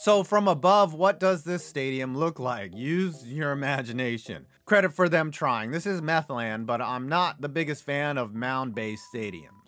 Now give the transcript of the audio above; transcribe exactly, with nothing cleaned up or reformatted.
So from above, what does this stadium look like? Use your imagination. Credit for them trying. This is Methland, but I'm not the biggest fan of mound-based stadiums.